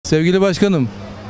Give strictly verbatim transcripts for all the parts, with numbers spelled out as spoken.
Sevgili başkanım,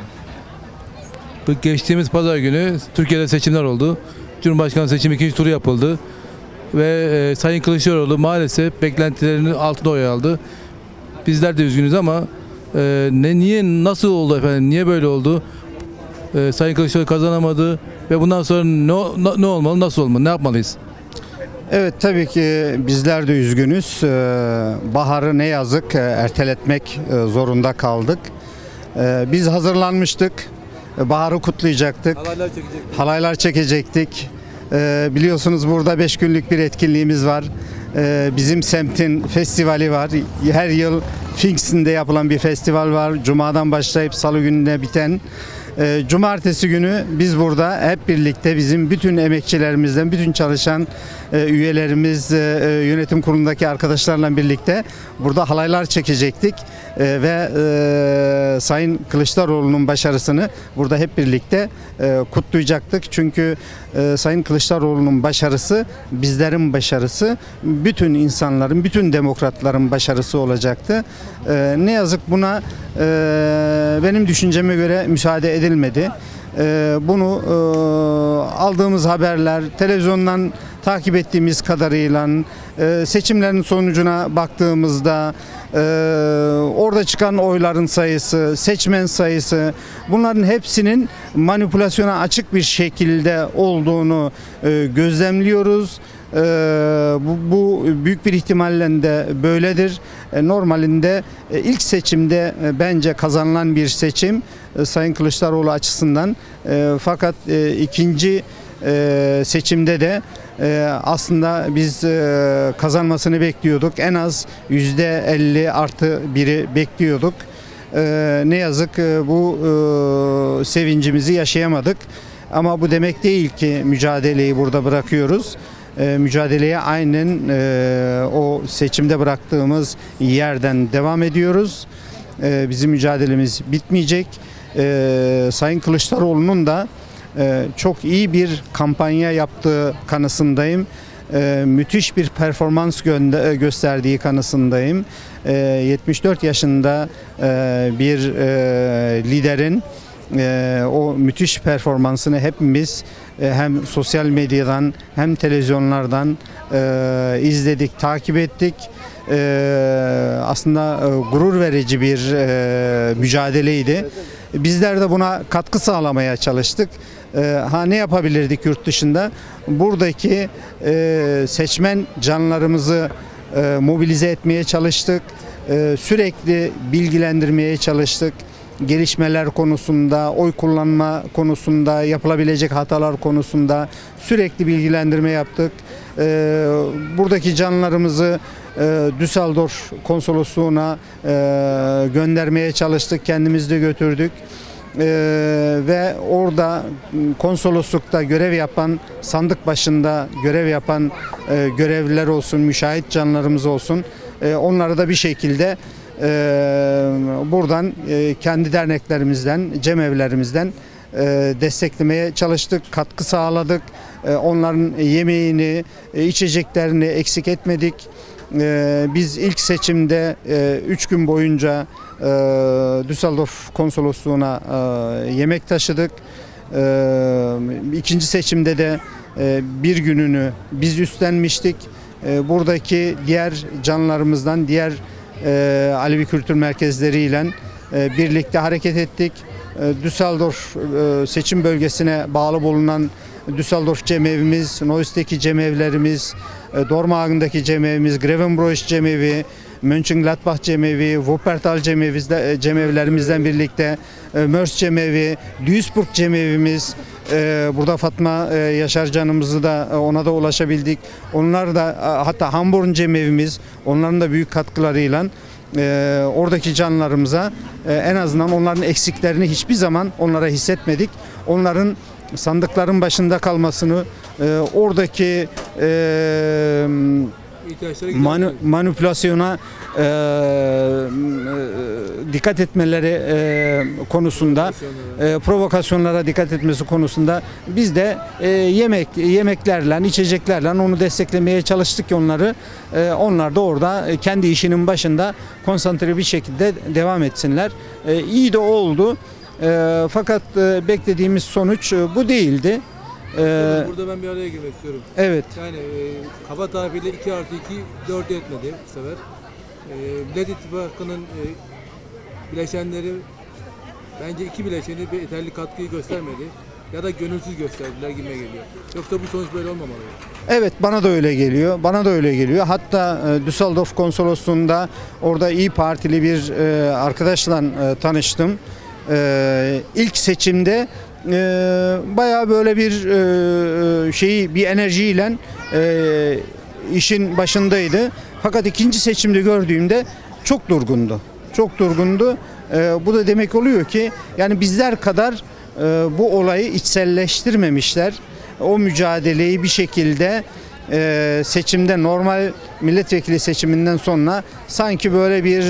bu geçtiğimiz pazar günü Türkiye'de seçimler oldu. Cumhurbaşkanı seçimi ikinci turu yapıldı. Ve e, Sayın Kılıçdaroğlu maalesef beklentilerinin altında oy aldı. Bizler de üzgünüz ama e, ne niye nasıl oldu efendim? Niye böyle oldu? E, Sayın Kılıçdaroğlu kazanamadı ve bundan sonra ne, ne olmalı, nasıl olmalı, ne yapmalıyız? Evet, tabii ki bizler de üzgünüz. Ee, Baharı ne yazık erteletmek zorunda kaldık. Ee, Biz hazırlanmıştık. Baharı kutlayacaktık. Halaylar çekecektik. Halaylar çekecektik. Ee, Biliyorsunuz burada beş günlük bir etkinliğimiz var. Ee, Bizim semtin festivali var. Her yıl Pfingst'inde yapılan bir festival var. Cuma'dan başlayıp Salı gününe biten. E, Cumartesi günü biz burada hep birlikte bizim bütün emekçilerimizden, bütün çalışan e, üyelerimiz, e, yönetim kurulundaki arkadaşlarla birlikte burada halaylar çekecektik e, ve e, Sayın Kılıçdaroğlu'nun başarısını burada hep birlikte e, kutlayacaktık. Çünkü e, Sayın Kılıçdaroğlu'nun başarısı bizlerin başarısı, bütün insanların, bütün demokratların başarısı olacaktı. E, ne yazık buna e, benim düşünceme göre müsaade edilmedi. Ee, bunu e, aldığımız haberler, televizyondan takip ettiğimiz kadarıyla, e, seçimlerin sonucuna baktığımızda e, orada çıkan oyların sayısı, seçmen sayısı, bunların hepsinin manipülasyona açık bir şekilde olduğunu e, gözlemliyoruz. Ee, bu, bu büyük bir ihtimalle de böyledir. E, normalinde e, ilk seçimde e, bence kazanılan bir seçim e, Sayın Kılıçdaroğlu açısından. E, fakat e, ikinci e, seçimde de e, aslında biz e, kazanmasını bekliyorduk. En az yüzde elli artı biri bekliyorduk. E, ne yazık e, bu e, sevincimizi yaşayamadık. Ama bu demek değil ki mücadeleyi burada bırakıyoruz. E, mücadeleye aynen e, o seçimde bıraktığımız yerden devam ediyoruz. E, bizim mücadelemiz bitmeyecek. E, Sayın Kılıçdaroğlu'nun da e, çok iyi bir kampanya yaptığı kanısındayım. E, müthiş bir performans gö gösterdiği kanısındayım. E, yetmiş dört yaşında e, bir e, liderin Ee, o müthiş performansını hepimiz e, hem sosyal medyadan hem televizyonlardan e, izledik, takip ettik. E, aslında e, gurur verici bir e, mücadeleydi. Bizler de buna katkı sağlamaya çalıştık. E, ha ne yapabilirdik yurt dışında? Buradaki e, seçmen canlarımızı e, mobilize etmeye çalıştık. E, sürekli bilgilendirmeye çalıştık. Gelişmeler konusunda, oy kullanma konusunda, yapılabilecek hatalar konusunda sürekli bilgilendirme yaptık. Ee, buradaki canlarımızı e, Düsseldorf konsolosluğuna e, göndermeye çalıştık, kendimiz de götürdük. Ee, ve orada konsoloslukta görev yapan, sandık başında görev yapan e, görevliler olsun, müşahit canlarımız olsun, e, onları da bir şekilde Ee, buradan e, kendi derneklerimizden, cemevlerimizden e, desteklemeye çalıştık, katkı sağladık. E, onların yemeğini, e, içeceklerini eksik etmedik. E, biz ilk seçimde üç gün boyunca e, Düsseldorf konsolosluğuna e, yemek taşıdık. E, ikinci seçimde de e, bir gününü biz üstlenmiştik. E, buradaki diğer canlarımızdan, diğer E, Alevi Kültür Merkezleri ile e, birlikte hareket ettik. E, Düsseldorf e, seçim bölgesine bağlı bulunan Düsseldorf cemevimiz, Neuss'teki cemevlerimiz, e, Dormagen'daki cemevimiz, Grevenbroich cemevi, Mönchengladbach cemevi, Wuppertal cemevi, cemevlerimizden birlikte e, Mörs cemevi, Duisburg cemevimiz, e, burada Fatma e, Yaşar canımızı da e, ona da ulaşabildik. Onlar da e, hatta Hamburg cemevimiz, onların da büyük katkılarıyla e, oradaki canlarımıza e, en azından onların eksiklerini hiçbir zaman onlara hissetmedik. Onların sandıkların başında kalmasını, e, oradaki e, Manu, manipülasyona e, dikkat etmeleri e, konusunda, e, provokasyonlara dikkat etmesi konusunda biz de e, yemek yemeklerle, içeceklerle onu desteklemeye çalıştık ki onları e, onlar da orada kendi işinin başında konsantre bir şekilde devam etsinler. E, iyi de oldu. E, fakat e, beklediğimiz sonuç e, bu değildi. E, Burada ben bir araya girmek istiyorum. evet. Yani e, kaba tabirle iki artı iki dört etmedi bu sefer. E, Millet İttifakı'nın e, bileşenleri bence iki bileşeni bir yeterli katkıyı göstermedi. Ya da gönülsüz gösterdiler gibi geliyor. Yoksa bu sonuç böyle olmamalı. Evet, bana da öyle geliyor. Bana da öyle geliyor. Hatta e, Düsseldorf Konsolosluğu'nda orada İyi Partili bir e, arkadaşla e, tanıştım. E, ilk seçimde e, bayağı böyle bir e, şeyi bir enerjiyle e, işin başındaydı. Fakat ikinci seçimde gördüğümde çok durgundu. Çok durgundu. E, bu da demek oluyor ki yani bizler kadar e, bu olayı içselleştirmemişler. O mücadeleyi bir şekilde e, seçimde normal milletvekili seçiminden sonra sanki böyle bir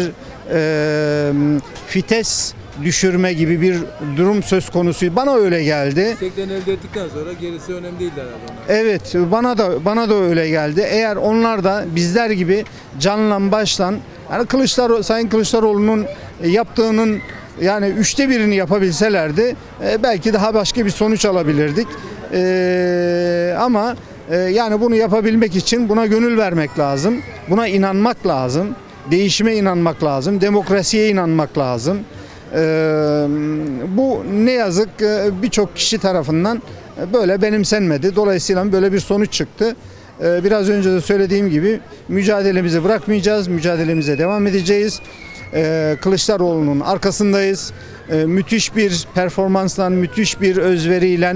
e, fites düşürme gibi bir durum söz konusu. Bana öyle geldi. İsteklerini elde ettikten sonra gerisi önemli değil herhalde ona. Evet, bana da bana da öyle geldi. Eğer onlar da bizler gibi canla başla yani Kılıçdaroğlu, Sayın Kılıçdaroğlu'nun yaptığının yani üçte birini yapabilselerdi e, belki daha başka bir sonuç alabilirdik. E, ama e, yani bunu yapabilmek için buna gönül vermek lazım. Buna inanmak lazım. Değişime inanmak lazım. Demokrasiye inanmak lazım. E, bu ne yazık e, birçok kişi tarafından böyle benimsenmedi. Dolayısıyla böyle bir sonuç çıktı. E, biraz önce de söylediğim gibi mücadelemizi bırakmayacağız. Mücadelemize devam edeceğiz. Ee, Kılıçdaroğlu'nun arkasındayız. Ee, müthiş bir performansla, müthiş bir özveriyle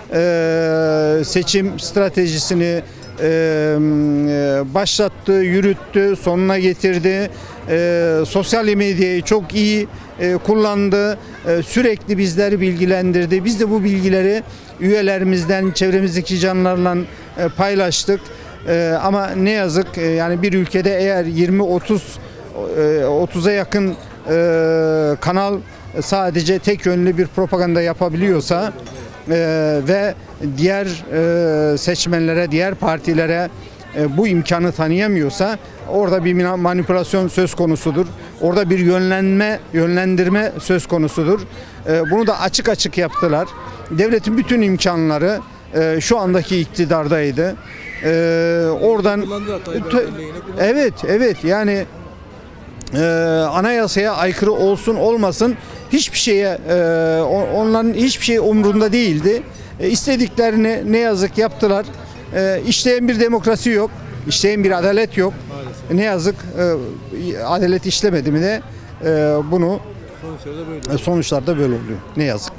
e, seçim stratejisini e, başlattı, yürüttü, sonuna getirdi. E, sosyal medyayı çok iyi e, kullandı. E, sürekli bizleri bilgilendirdi. Biz de bu bilgileri üyelerimizden, çevremizdeki canlarla e, paylaştık. E, ama ne yazık e, yani bir ülkede eğer yirmi otuz otuza yakın e, kanal sadece tek yönlü bir propaganda yapabiliyorsa e, ve diğer e, seçmenlere, diğer partilere e, bu imkanı tanıyamıyorsa orada bir manipülasyon söz konusudur. Orada bir yönlenme, yönlendirme söz konusudur. E, bunu da açık açık yaptılar. Devletin bütün imkanları e, şu andaki iktidardaydı. E, oradan evet, evet yani Ee, anayasaya aykırı olsun olmasın hiçbir şeye e, onların hiçbir şey umrunda değildi. E, istediklerini ne yazık yaptılar. E, işleyen bir demokrasi yok. İşleyen bir adalet yok. Maalesef. Ne yazık e, adalet işlemedi mi de e, bunu sonuçlarda böyle, e, sonuçlarda böyle oluyor. Ne yazık.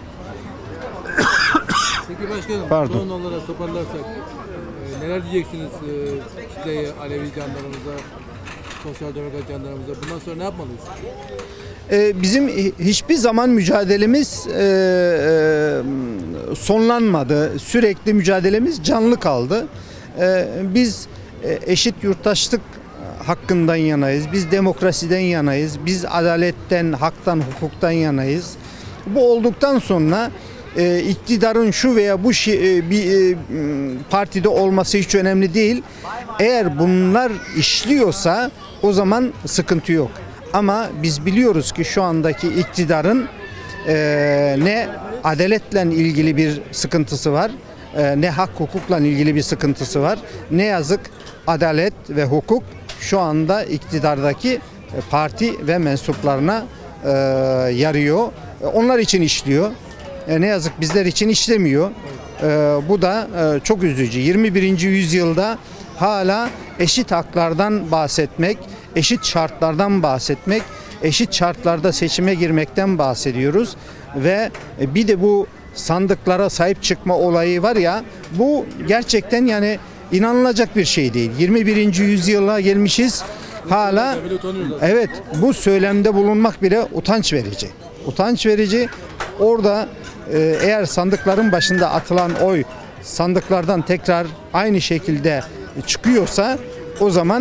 Peki başkanım, Pardon. son olarak toparlarsak e, neler diyeceksiniz e, kitleye, Alevi canlarımıza, sosyal demokrat canlarımıza? Bundan sonra ne yapmalıyız? Ee, bizim hiçbir zaman mücadelemiz e, e, sonlanmadı. Sürekli mücadelemiz canlı kaldı. E, biz e, eşit yurttaşlık hakkından yanayız. Biz demokrasiden yanayız. Biz adaletten, haktan, hukuktan yanayız. Bu olduktan sonra e, iktidarın şu veya bu şey, e, bir e, partide olması hiç önemli değil. Eğer bunlar işliyorsa o zaman sıkıntı yok. Ama biz biliyoruz ki şu andaki iktidarın e, ne adaletle ilgili bir sıkıntısı var, e, ne hak hukukla ilgili bir sıkıntısı var. Ne yazık adalet ve hukuk şu anda iktidardaki parti ve mensuplarına e, yarıyor. Onlar için işliyor. E, ne yazık bizler için işlemiyor. E, bu da e, çok üzücü. yirmi birinci yüzyılda hala eşit haklardan bahsetmek, eşit şartlardan bahsetmek, eşit şartlarda seçime girmekten bahsediyoruz. Ve bir de bu sandıklara sahip çıkma olayı var ya, bu gerçekten yani inanılacak bir şey değil. yirmi birinci yüzyıla gelmişiz hala, evet, bu söylemde bulunmak bile utanç verici. Utanç verici. Orada e, eğer sandıkların başında atılan oy sandıklardan tekrar aynı şekilde çıkıyorsa o zaman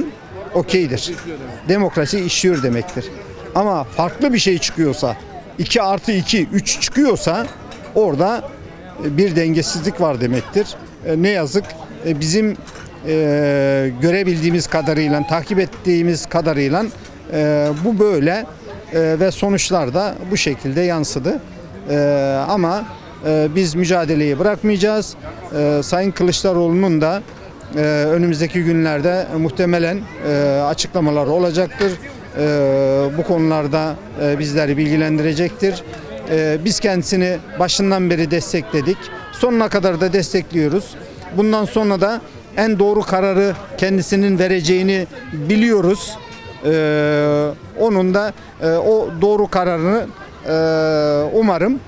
okeydir. Demokrasi işliyor demektir. Ama farklı bir şey çıkıyorsa, iki artı iki, üç çıkıyorsa orada bir dengesizlik var demektir. Ne yazık bizim e, görebildiğimiz kadarıyla, takip ettiğimiz kadarıyla e, bu böyle e, ve sonuçlar da bu şekilde yansıdı. E, ama e, biz mücadeleyi bırakmayacağız. E, Sayın Kılıçdaroğlu'nun da e, önümüzdeki günlerde muhtemelen e, açıklamalar olacaktır. E, bu konularda e, bizleri bilgilendirecektir. E, biz kendisini başından beri destekledik. Sonuna kadar da destekliyoruz. Bundan sonra da en doğru kararı kendisinin vereceğini biliyoruz. Ee, onun da e, o doğru kararını e, umarım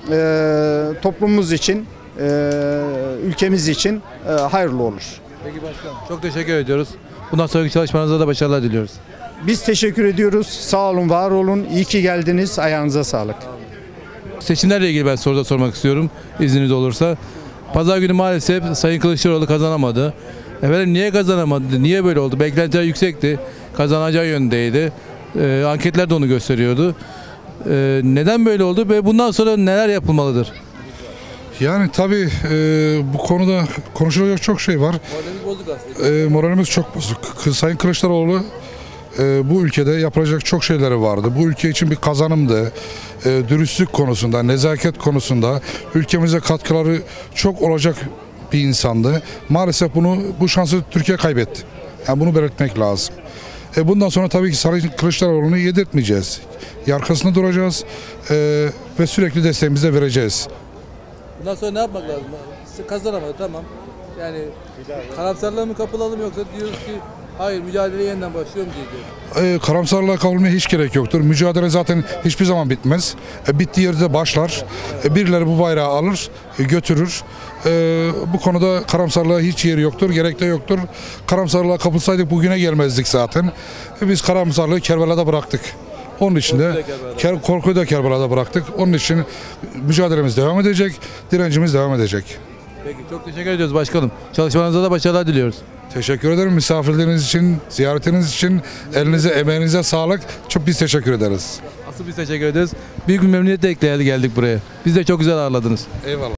e, toplumumuz için, e, ülkemiz için e, hayırlı olur. Peki başkanım, çok teşekkür ediyoruz. Bundan sonraki çalışmanızda da başarılar diliyoruz. Biz teşekkür ediyoruz. Sağ olun, var olun. İyi ki geldiniz. Ayağınıza sağlık. Seçimlerle ilgili ben soruda sormak istiyorum, izniniz olursa. Pazar günü maalesef Sayın Kılıçdaroğlu kazanamadı. Efendim niye kazanamadı? Niye böyle oldu? Beklentiler yüksekti. Kazanacağı yönündeydi. Ee, anketler de onu gösteriyordu. Ee, neden böyle oldu ve bundan sonra neler yapılmalıdır? Yani tabii e, bu konuda konuşulacak çok şey var. Moralimiz bozuk aslında. E, moralimiz çok bozuk. K- Sayın Kılıçdaroğlu e, bu ülkede yapılacak çok şeyleri vardı. Bu ülke için bir kazanımdı. E, dürüstlük konusunda, nezaket konusunda ülkemize katkıları çok olacak bir insandı. Maalesef bunu bu şansı Türkiye kaybetti. Yani bunu belirtmek lazım. E, bundan sonra tabii ki Sayın Kılıçdaroğlu'nu yedirtmeyeceğiz. Arkasında duracağız e, ve sürekli desteğimizi de vereceğiz. Bundan sonra ne yapmak lazım? Kazanamadı, tamam. Yani karamsarlığa mı kapılalım yoksa diyoruz ki hayır mücadeleye yeniden başlıyorum diyeceğiz. E, karamsarlığa kapılmaya hiç gerek yoktur. Mücadele zaten hiçbir zaman bitmez. E, bittiği yerde başlar. E, birileri bu bayrağı alır, e, götürür. E, bu konuda karamsarlığa hiç yeri yoktur, gerek de yoktur. Karamsarlığa kapılsaydık bugüne gelmezdik zaten. E, biz karamsarlığı Kerbela'da bıraktık. Onun için de Ker- korkuyu da Kerbela'da bıraktık. Onun için mücadelemiz devam edecek, direncimiz devam edecek. Peki çok teşekkür ediyoruz başkanım. Çalışmalarınızda da başarılar diliyoruz. Teşekkür ederim misafirleriniz için, ziyaretiniz için. Elinize, emeğinize sağlık. Çok biz teşekkür ederiz. Asıl biz teşekkür ederiz. Büyük bir memnuniyetle geldik buraya. Biz de çok güzel ağırladınız. Eyvallah.